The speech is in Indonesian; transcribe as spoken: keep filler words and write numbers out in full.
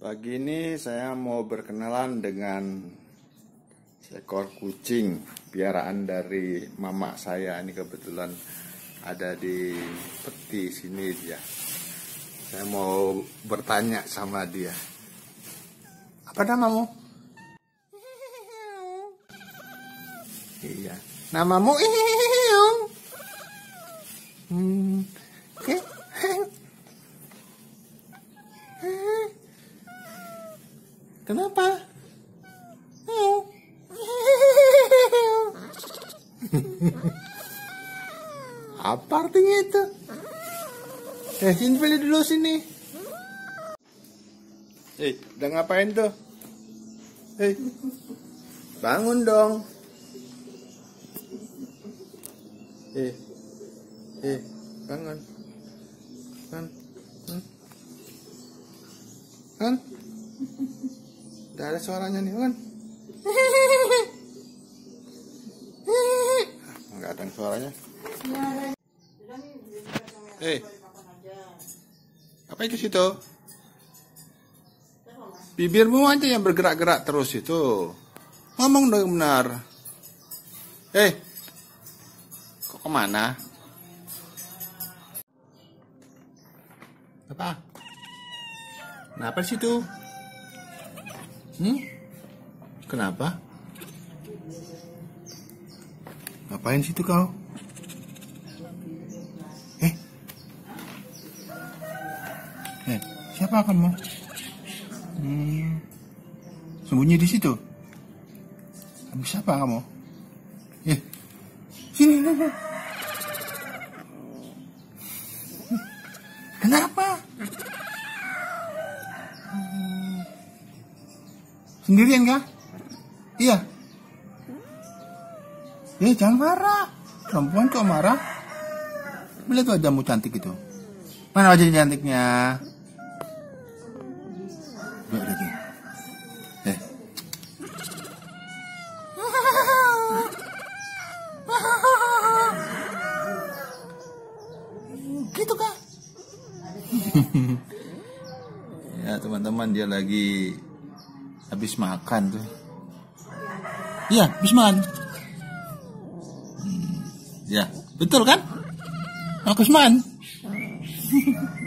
Pagi ini saya mau berkenalan dengan seekor kucing piaraan dari mama saya. Ini kebetulan ada di peti sini dia. Saya mau bertanya sama dia. Apa namamu? Iya. Namamu? Hmm. Oke. Kenapa? Apa artinya itu? Eh, sini pilih dulu sini. Eh, udah ngapain tuh? Eh, bangun dong. Eh, eh, bangun. Kan, kan, kan? Udah ada suaranya nih, kan? Nggak ada suaranya. Eh, apa itu situ? Bibirmu aja yang bergerak-gerak terus itu. Ngomong dong benar. Eh, kok kemana? Apa? Kenapa di situ? Hmm? Kenapa? Ngapain situ kau? Eh? Eh, siapa kamu? Hmm. Sembunyi di situ? Habis siapa kamu? Eh, sini, sini. Kenapa? Sendirian kah? Iya. Eh, jangan marah. Perempuan kok marah? Lihat wajahmu cantik itu. Mana wajah cantiknya? Lihat lagi. Eh. Gitu kah? Ya teman-teman, dia lagi habis makan tuh. Iya, habis makan. Hmm, ya, betul kan? Habis makan.